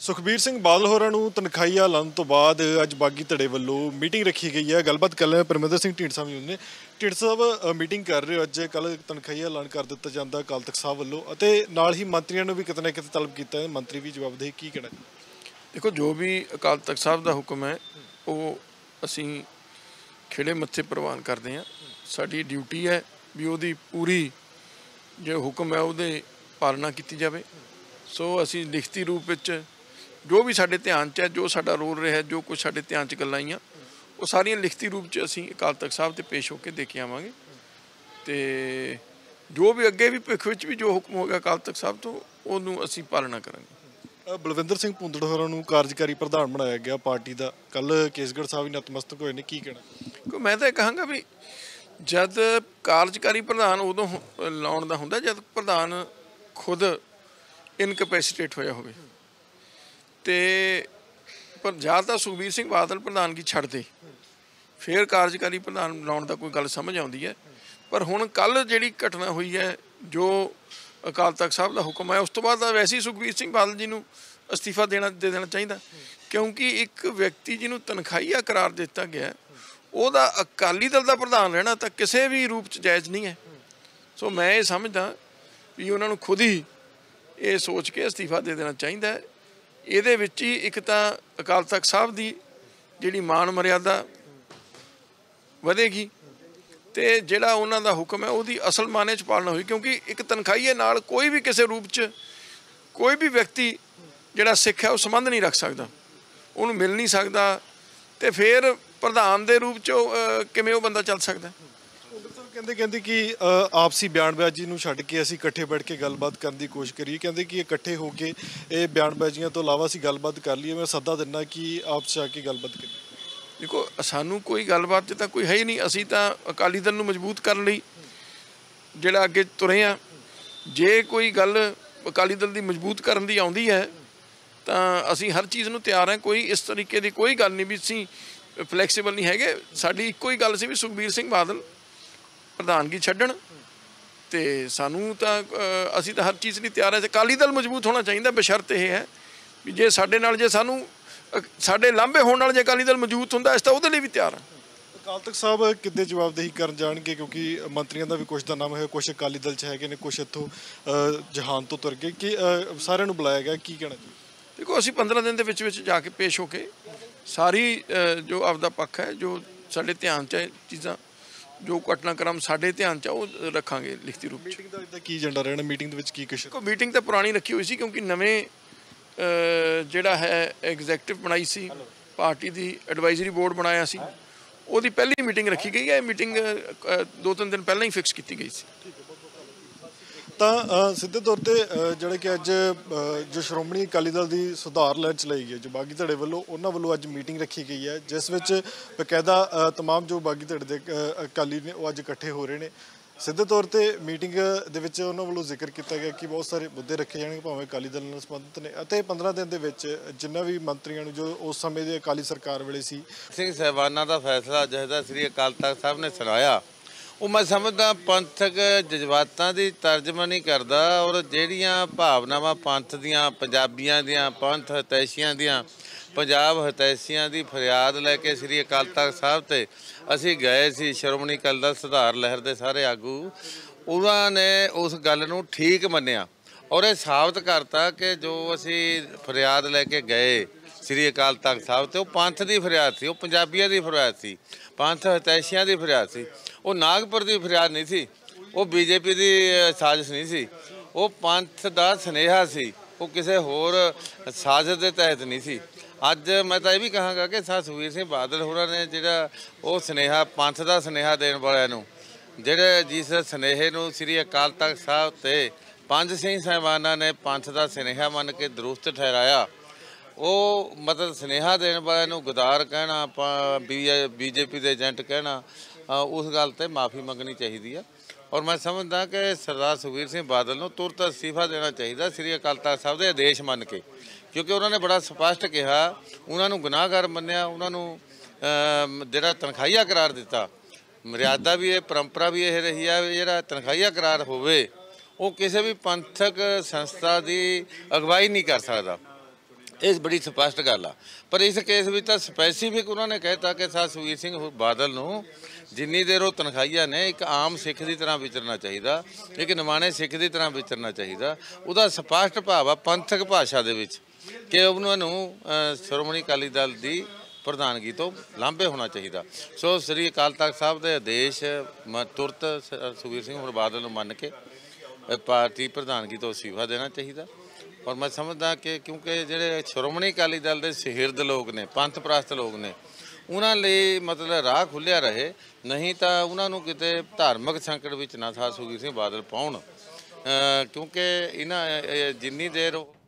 ਸੁਖਬੀਰ ਸਿੰਘ ਬਾਦਲ ਹੋਰਾਂ ਨੂੰ ਤਨਖਾਹੀਆ ਲਾਉਣ ਤੋਂ ਬਾਅਦ ਅੱਜ ਬਾਗੀ ਧੜੇ ਵੱਲੋਂ ਮੀਟਿੰਗ ਰੱਖੀ ਗਈ ਹੈ। ਗੱਲਬਾਤ ਕਰ ਰਹੇ ਪਰਮਿੰਦਰ ਸਿੰਘ ਢੀਂਡਸਾ ਵੀ ਨੇ। ਢੀਂਡਸਾ ਸਾਹਿਬ ਮੀਟਿੰਗ ਕਰ ਰਹੇ ਹੋ, ਅੱਜ ਕੱਲ੍ਹ ਤਨਖਾਹੀਆ ਐਲਾਨ ਕਰ ਦਿੱਤਾ ਜਾਂਦਾ ਅਕਾਲ ਤਖਤ ਸਾਹਿਬ ਵੱਲੋਂ ਅਤੇ ਨਾਲ ਹੀ ਮੰਤਰੀਆਂ ਨੂੰ ਵੀ ਕਿਤੇ ਨਾ ਕਿਤੇ ਤਲਬ ਕੀਤਾ, ਮੰਤਰੀ ਵੀ ਜਵਾਬਦੇਹੀ ਕੀ ਕਹਿਣਾ? देखो, जो भी अकाल तख्त साहब का हुक्म है वो असी खिड़े मत्थे प्रवान करते हैं। साडी ड्यूटी है भी ਉਹਦੀ पूरी जो हुक्म है ਉਹਦੇ पालना की जाए। सो असी लिखती रूप ਵਿੱਚ जो भी साडे ध्यान च है, जो साडा रोल रहा, जो कुछ साडे ध्यान च गल्लां आईयां वो सारियां लिखती रूप च असी अकाल तख्त साहब ते पेश होकर दे के आवांगे। ते जो भी अगे भी भविख विच भी जो हुक्म होगा अकाल तख्त साहब तो ਉਹਨੂੰ असी पालना करांगे। ਬਲਵਿੰਦਰ ਸਿੰਘ ਭੁੰਦੜ ਹੋਰਾਂ ਨੂੰ ਕਾਰਜਕਾਰੀ ਪ੍ਰਧਾਨ ਬਣਾਇਆ ਗਿਆ ਪਾਰਟੀ ਦਾ। ਕੱਲ੍ਹ ਕੇਸਗੜ੍ਹ ਸਾਹਿਬ ਵੀ ਨਤਮਸਤਕ ਹੋਏ ਨੇ, ਕੀ ਕਹਿਣਾ? ਮੈਂ ਤਾਂ ਇਹ ਕਹਾਂਗਾ ਵੀ ਜਦ ਕਾਰਜਕਾਰੀ ਪ੍ਰਧਾਨ ਉਦੋਂ ਲਾਉਣ ਦਾ ਹੁੰਦਾ ਜਦ ਪ੍ਰਧਾਨ ਖੁਦ ਇਨਕੈਪੈਸਿਟੇਟ ਹੋਇਆ ਹੋਵੇ। ਤੇ ਪਰ ਜਾਂ ਤਾਂ ਸੁਖਬੀਰ ਸਿੰਘ ਬਾਦਲ ਪ੍ਰਧਾਨਗੀ ਛੱਡ ਦੇ, ਫਿਰ ਕਾਰਜਕਾਰੀ ਪ੍ਰਧਾਨ ਲਾਉਣ ਦਾ ਕੋਈ ਗੱਲ ਸਮਝ ਆਉਂਦੀ ਹੈ। ਪਰ ਹੁਣ ਕੱਲ੍ਹ ਜਿਹੜੀ ਘਟਨਾ ਹੋਈ ਹੈ, ਜੋ ਅਕਾਲ ਤਖਤ ਸਾਹਿਬ ਦਾ ਹੁਕਮ ਹੈ, ਉਸ ਤੋਂ ਬਾਅਦ ਵੈਸੇ ਹੀ ਸੁਖਬੀਰ ਸਿੰਘ ਬਾਦਲ ਜੀ ਨੂੰ ਅਸਤੀਫਾ ਦੇ ਦੇਣਾ ਚਾਹੀਦਾ। ਕਿਉਂਕਿ ਇੱਕ ਵਿਅਕਤੀ ਜਿਹਨੂੰ ਤਨਖਾਹੀਆ ਕਰਾਰ ਦਿੱਤਾ ਗਿਆ ਉਹਦਾ ਅਕਾਲੀ ਦਲ ਦਾ ਪ੍ਰਧਾਨ ਰਹਿਣਾ ਤਾਂ ਕਿਸੇ ਵੀ ਰੂਪ 'ਚ ਜਾਇਜ਼ ਨਹੀਂ ਹੈ। ਸੋ ਮੈਂ ਇਹ ਸਮਝਦਾ ਵੀ ਉਹਨਾਂ ਨੂੰ ਖੁਦ ਹੀ ਇਹ ਸੋਚ ਕੇ ਅਸਤੀਫਾ ਦੇ ਦੇਣਾ ਚਾਹੀਦਾ ਹੈ। ਇਹਦੇ ਵਿੱਚ ਹੀ ਇੱਕ ਤਾਂ ਅਕਾਲ ਤਖਤ ਸਾਹਿਬ ਦੀ ਜਿਹੜੀ ਮਾਣ ਮਰਿਆਦਾ ਵਧੇਗੀ ਤੇ ਜਿਹੜਾ ਉਹਨਾਂ ਦਾ ਹੁਕਮ ਹੈ ਉਹਦੀ ਅਸਲ ਮਾਨੇ 'ਚ ਪਾਲਣਾ ਹੋਈ। ਕਿਉਂਕਿ ਇੱਕ ਤਨਖਾਹੀਏ ਨਾਲ ਕੋਈ ਵੀ ਕਿਸੇ ਰੂਪ 'ਚ ਕੋਈ ਵੀ ਵਿਅਕਤੀ ਜਿਹੜਾ ਸਿੱਖ ਹੈ ਉਹ ਸੰਬੰਧ ਨਹੀਂ ਰੱਖ ਸਕਦਾ, ਉਹਨੂੰ ਮਿਲ ਨਹੀਂ ਸਕਦਾ। ਤੇ ਫਿਰ ਪ੍ਰਧਾਨ ਦੇ ਰੂਪ 'ਚ ਕਿਵੇਂ ਉਹ ਬੰਦਾ ਚੱਲ ਸਕਦਾ? ਕਹਿੰਦੇ ਕਿ ਆਪਸੀ ਬਿਆਨਬਾਜ਼ੀ ਨੂੰ ਛੱਡ ਕੇ ਅਸੀਂ ਇਕੱਠੇ ਬੈਠ ਕੇ ਗੱਲਬਾਤ ਕਰਨ ਦੀ ਕੋਸ਼ਿਸ਼ ਕਰੀਏ। ਕਹਿੰਦੇ ਕਿ ਇਕੱਠੇ ਹੋ ਕੇ ਇਹ ਬਿਆਨਬਾਜ਼ੀਆਂ ਤੋਂ ਇਲਾਵਾ ਅਸੀਂ ਗੱਲਬਾਤ ਕਰ ਲਈਏ। ਮੈਂ ਸੱਦਾ ਦਿੰਦਾ ਕਿ ਆਪਸ 'ਚ ਆ ਕੇ ਗੱਲਬਾਤ ਕਰੀਏ। ਦੇਖੋ, ਸਾਨੂੰ ਕੋਈ ਗੱਲਬਾਤ 'ਚ ਤਾਂ ਕੋਈ ਹੈ ਹੀ ਨਹੀਂ। ਅਸੀਂ ਤਾਂ ਅਕਾਲੀ ਦਲ ਨੂੰ ਮਜ਼ਬੂਤ ਕਰਨ ਲਈ ਜਿਹੜਾ ਅੱਗੇ ਤੁਰੇ ਹਾਂ। ਜੇ ਕੋਈ ਗੱਲ ਅਕਾਲੀ ਦਲ ਦੀ ਮਜ਼ਬੂਤ ਕਰਨ ਦੀ ਆਉਂਦੀ ਹੈ ਤਾਂ ਅਸੀਂ ਹਰ ਚੀਜ਼ ਨੂੰ ਤਿਆਰ ਹਾਂ। ਕੋਈ ਇਸ ਤਰੀਕੇ ਦੀ ਕੋਈ ਗੱਲ ਨਹੀਂ ਵੀ ਅਸੀਂ ਫਲੈਕਸੀਬਲ ਨਹੀਂ ਹੈਗੇ। ਸਾਡੀ ਇੱਕੋ ਹੀ ਗੱਲ ਸੀ ਵੀ ਸੁਖਬੀਰ ਸਿੰਘ ਬਾਦਲ ਪ੍ਰਧਾਨਗੀ ਛੱਡਣ ਤੇ ਸਾਨੂੰ ਤਾਂ ਅਸੀਂ ਤਾਂ ਹਰ ਚੀਜ਼ ਲਈ ਤਿਆਰ ਹੈ। ਅਕਾਲੀ ਦਲ ਮਜ਼ਬੂਤ ਹੋਣਾ ਚਾਹੀਦਾ, ਬਸ਼ਰਤ ਇਹ ਹੈ ਵੀ ਜੇ ਸਾਡੇ ਨਾਲ ਜੇ ਸਾਨੂੰ ਸਾਡੇ ਲਾਂਭੇ ਹੋਣ ਨਾਲ ਜੇ ਅਕਾਲੀ ਦਲ ਮਜ਼ਬੂਤ ਹੁੰਦਾ ਅਸੀਂ ਤਾਂ ਉਹਦੇ ਲਈ ਵੀ ਤਿਆਰ ਹਾਂ। ਅਕਾਲ ਤਖਤ ਸਾਹਿਬ ਕਿੱਦਾਂ ਜਵਾਬਦੇਹੀ ਕਰਨ ਜਾਣਗੇ? ਕਿਉਂਕਿ ਮੰਤਰੀਆਂ ਦਾ ਵੀ ਕੁਛ ਦਾ ਨਾਮ ਹੈ, ਕੁਛ ਅਕਾਲੀ ਦਲ 'ਚ ਹੈਗੇ ਨੇ, ਕੁਛ ਇੱਥੋਂ ਜਹਾਨ ਤੋਂ ਤੁਰ ਗਏ। ਕਿ ਸਾਰਿਆਂ ਨੂੰ ਬੁਲਾਇਆ ਗਿਆ, ਕੀ ਕਹਿਣਾ ਜੀ? ਦੇਖੋ, ਅਸੀਂ 15 ਦਿਨ ਦੇ ਵਿੱਚ ਜਾ ਕੇ ਪੇਸ਼ ਹੋ ਕੇ ਸਾਰੀ ਜੋ ਆਪਦਾ ਪੱਖ ਹੈ, ਜੋ ਸਾਡੇ ਧਿਆਨ 'ਚ ਹੈ ਚੀਜ਼ਾਂ, ਜੋ ਘਟਨਾਕ੍ਰਮ ਸਾਡੇ ਧਿਆਨ 'ਚ ਆ ਉਹ ਰੱਖਾਂਗੇ ਲਿਖਤੀ ਰੂਪ 'ਚ। ਮੀਟਿੰਗ ਦਾ ਇੱਦਾਂ ਕੀ ਏਜੰਡਾ ਰਹਿਣਾ? ਮੀਟਿੰਗ ਦੇ ਵਿੱਚ ਕੀ ਕੁਛ? ਮੀਟਿੰਗ ਤਾਂ ਪੁਰਾਣੀ ਰੱਖੀ ਹੋਈ ਸੀ ਕਿਉਂਕਿ ਨਵੇਂ ਜਿਹੜਾ ਹੈ ਐਗਜ਼ੈਕਟਿਵ ਬਣਾਈ ਸੀ, ਪਾਰਟੀ ਦੀ ਐਡਵਾਈਜ਼ਰੀ ਬੋਰਡ ਬਣਾਇਆ ਸੀ, ਉਹਦੀ ਪਹਿਲੀ ਮੀਟਿੰਗ ਰੱਖੀ ਗਈ ਹੈ। ਮੀਟਿੰਗ 2-3 ਦਿਨ ਪਹਿਲਾਂ ਹੀ ਫਿਕਸ ਕੀਤੀ ਗਈ ਸੀ। ਤਾਂ ਸਿੱਧੇ ਤੌਰ 'ਤੇ ਜਿਹੜਾ ਕਿ ਅੱਜ ਜੋ ਸ਼੍ਰੋਮਣੀ ਅਕਾਲੀ ਦਲ ਦੀ ਸੁਧਾਰ ਲਹਿਰ ਚਲਾਈ ਗਈ ਜੋ ਬਾਗੀ ਧੜੇ ਵੱਲੋਂ, ਉਹਨਾਂ ਵੱਲੋਂ ਅੱਜ ਮੀਟਿੰਗ ਰੱਖੀ ਗਈ ਹੈ, ਜਿਸ ਵਿੱਚ ਬਕਾਇਦਾ ਤਮਾਮ ਜੋ ਬਾਗੀ ਧੜੇ ਦੇ ਅਕਾਲੀ ਨੇ ਉਹ ਅੱਜ ਇਕੱਠੇ ਹੋ ਰਹੇ ਨੇ। ਸਿੱਧੇ ਤੌਰ 'ਤੇ ਮੀਟਿੰਗ ਦੇ ਵਿੱਚ ਉਹਨਾਂ ਵੱਲੋਂ ਜ਼ਿਕਰ ਕੀਤਾ ਗਿਆ ਕਿ ਬਹੁਤ ਸਾਰੇ ਮੁੱਦੇ ਰੱਖੇ ਜਾਣਗੇ ਭਾਵੇਂ ਅਕਾਲੀ ਦਲ ਨਾਲ ਸੰਬੰਧਿਤ ਨੇ, ਅਤੇ 15 ਦਿਨ ਦੇ ਵਿੱਚ ਜਿੰਨਾ ਵੀ ਮੰਤਰੀਆਂ ਨੂੰ ਜੋ ਉਸ ਸਮੇਂ ਦੇ ਅਕਾਲੀ ਸਰਕਾਰ ਵੇਲੇ ਸੀ ਸਿੰਘ ਸਾਹਿਬਾਨਾਂ ਦਾ ਫੈਸਲਾ ਜਿਹਦਾ ਸ੍ਰੀ ਅਕਾਲ ਤਖਤ ਸਾਹਿਬ ਨੇ ਸੁਣਾਇਆ, ਉਹ ਮੈਂ ਸਮਝਦਾ ਪੰਥਕ ਜਜ਼ਬਾਤਾਂ ਦੀ ਤਰਜਮਾਨੀ ਕਰਦਾ। ਔਰ ਜਿਹੜੀਆਂ ਭਾਵਨਾਵਾਂ ਪੰਥ ਦੀਆਂ, ਪੰਜਾਬੀਆਂ ਦੀਆਂ, ਪੰਥ ਹਿਤੈਸ਼ੀਆਂ ਦੀਆਂ, ਪੰਜਾਬ ਹਿਤੈਸ਼ੀਆਂ ਦੀ ਫਰਿਆਦ ਲੈ ਕੇ ਸ੍ਰੀ ਅਕਾਲ ਤਖਤ ਸਾਹਿਬ ਤੇ ਅਸੀਂ ਗਏ ਸੀ। ਸ਼੍ਰੋਮਣੀ ਅਕਾਲੀ ਦਲ ਸੁਧਾਰ ਲਹਿਰ ਦੇ ਸਾਰੇ ਆਗੂ, ਉਹਨਾਂ ਨੇ ਉਸ ਗੱਲ ਨੂੰ ਠੀਕ ਮੰਨਿਆ ਔਰ ਇਹ ਸਾਬਤ ਕਰਤਾ ਕਿ ਜੋ ਅਸੀਂ ਫਰਿਆਦ ਲੈ ਕੇ ਗਏ ਸ੍ਰੀ ਅਕਾਲ ਤਖਤ ਸਾਹਿਬ ਤੇ ਉਹ ਪੰਥ ਦੀ ਫਰਿਆਦ ਸੀ, ਉਹ ਪੰਜਾਬੀਆਂ ਦੀ ਫਰਿਆਦ ਸੀ, ਪੰਥ ਹਿਤੈਸ਼ੀਆਂ ਦੀ ਫਰਿਆਦ ਸੀ। ਉਹ ਨਾਗਪੁਰ ਦੀ ਫਰਿਆਦ ਨਹੀਂ ਸੀ, ਉਹ ਬੀਜੇਪੀ ਦੀ ਸਾਜ਼ਿਸ਼ ਨਹੀਂ ਸੀ, ਉਹ ਪੰਥ ਦਾ ਸੁਨੇਹਾ ਸੀ, ਉਹ ਕਿਸੇ ਹੋਰ ਸਾਜ਼ਿਸ਼ ਦੇ ਤਹਿਤ ਨਹੀਂ ਸੀ। ਅੱਜ ਮੈਂ ਤਾਂ ਇਹ ਵੀ ਕਹਾਂਗਾ ਕਿ ਸੁਖਬੀਰ ਸਿੰਘ ਬਾਦਲ ਹੋਰਾਂ ਨੇ ਜਿਹੜਾ ਉਹ ਸੁਨੇਹਾ, ਪੰਥ ਦਾ ਸੁਨੇਹਾ ਦੇਣ ਵਾਲਿਆਂ ਨੂੰ, ਜਿਹੜੇ ਜਿਸ ਸੁਨੇਹੇ ਨੂੰ ਸ੍ਰੀ ਅਕਾਲ ਤਖਤ ਸਾਹਿਬ ਤੇ ਪੰਜ ਸਿੰਘ ਸਾਹਿਬਾਨਾਂ ਨੇ ਪੰਥ ਦਾ ਸੁਨੇਹਾ ਮੰਨ ਕੇ ਦਰੁਸਤ ਠਹਿਰਾਇਆ, ਉਹ ਮਤਲਬ ਸੁਨੇਹਾ ਦੇਣ ਵਾਲਿਆਂ ਨੂੰ ਗਦਾਰ ਕਹਿਣਾ, ਬੀਜੇਪੀ ਦੇ ਏਜੰਟ ਕਹਿਣਾ, ਉਸ ਗੱਲ ਤੇ ਮਾਫੀ ਮੰਗਣੀ ਚਾਹੀਦੀ ਆ। ਔਰ ਮੈਂ ਸਮਝਦਾ ਕਿ ਸਰਦਾਰ ਸੁਖਬੀਰ ਸਿੰਘ ਬਾਦਲ ਨੂੰ ਤੁਰੰਤ ਅਸਤੀਫਾ ਦੇਣਾ ਚਾਹੀਦਾ ਸ੍ਰੀ ਅਕਾਲ ਤਖਤ ਸਾਹਿਬ ਦੇ ਆਦੇਸ਼ ਮੰਨ ਕੇ, ਕਿਉਂਕਿ ਉਹਨਾਂ ਨੇ ਬੜਾ ਸਪਸ਼ਟ ਕਿਹਾ, ਉਹਨਾਂ ਨੂੰ ਗੁਨਾਹਗਾਰ ਮੰਨਿਆ, ਉਹਨਾਂ ਨੂੰ ਜਿਹੜਾ ਤਨਖਾਹੀਆ ਕਰਾਰ ਦਿੱਤਾ। ਮਰਿਆਦਾ ਵੀ ਇਹ ਪਰੰਪਰਾ ਵੀ ਇਹ ਰਹੀ ਆ, ਜਿਹੜਾ ਤਨਖਾਹੀਆ ਕਰਾਰ ਹੋਵੇ ਉਹ ਕਿਸੇ ਵੀ ਪੰਥਕ ਸੰਸਥਾ ਦੀ ਅਗਵਾਈ ਨਹੀਂ ਕਰ ਸਕਦਾ। ਇਹ ਬੜੀ ਸਪਸ਼ਟ ਗੱਲ ਆ। ਪਰ ਇਸ ਕੇਸ ਵਿੱਚ ਤਾਂ ਸਪੈਸੀਫਿਕ ਉਹਨਾਂ ਨੇ ਕਹਿਤਾ ਕਿ ਸਰ ਸੁਖਬੀਰ ਸਿੰਘ ਬਾਦਲ ਨੂੰ ਜਿੰਨੀ ਦੇਰ ਉਹ ਤਨਖਾਹੀਆ ਨੇ ਇੱਕ ਆਮ ਸਿੱਖ ਦੀ ਤਰ੍ਹਾਂ ਵਿਚਰਨਾ ਚਾਹੀਦਾ, ਇੱਕ ਨਿਮਾਣੇ ਸਿੱਖ ਦੀ ਤਰ੍ਹਾਂ ਵਿਚਰਨਾ ਚਾਹੀਦਾ। ਉਹਦਾ ਸਪਸ਼ਟ ਭਾਵ ਆ ਪੰਥਕ ਭਾਸ਼ਾ ਦੇ ਵਿੱਚ ਕਿ ਉਹਨਾਂ ਨੂੰ ਸ਼੍ਰੋਮਣੀ ਅਕਾਲੀ ਦਲ ਦੀ ਪ੍ਰਧਾਨਗੀ ਤੋਂ ਲਾਂਭੇ ਹੋਣਾ ਚਾਹੀਦਾ। ਸੋ ਸ੍ਰੀ ਅਕਾਲ ਤਖਤ ਸਾਹਿਬ ਦੇ ਆਦੇਸ਼ ਤੁਰਤ ਸੁਖਬੀਰ ਸਿੰਘ ਬਾਦਲ ਨੂੰ ਮੰਨ ਕੇ ਪਾਰਟੀ ਪ੍ਰਧਾਨਗੀ ਤੋਂ ਅਸਤੀਫਾ ਦੇਣਾ ਚਾਹੀਦਾ। ਔਰ ਮੈਂ ਸਮਝਦਾ ਕਿ ਕਿਉਂਕਿ ਜਿਹੜੇ ਸ਼੍ਰੋਮਣੀ ਅਕਾਲੀ ਦਲ ਦੇ ਸਿਰਦ ਲੋਕ ਨੇ, ਪੰਥ ਪ੍ਰਸਤ ਲੋਕ ਨੇ, ਉਹਨਾਂ ਲਈ ਮਤਲਬ ਰਾਹ ਖੁੱਲ੍ਹਿਆ ਰਹੇ, ਨਹੀਂ ਤਾਂ ਉਹਨਾਂ ਨੂੰ ਕਿਤੇ ਧਾਰਮਿਕ ਸੰਕਟ ਵਿੱਚ ਨਾ ਸੁਖਬੀਰ ਸਿੰਘ ਬਾਦਲ ਪਾਉਣ। ਕਿਉਂਕਿ ਇਹਨਾਂ ਜਿੰਨੀ ਦੇਰ